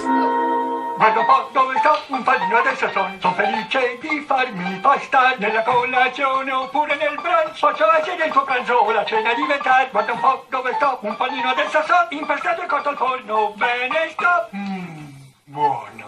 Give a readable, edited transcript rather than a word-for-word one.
Guarda un po' dove sto, un pallino adesso son felice di farmi pasta nella colazione oppure nel brunch. Posso essere il tuo pranzo o la cena diventare. Guarda un po' dove sto, un pallino adesso son impastato e cotto al forno. Bene sto. Buono.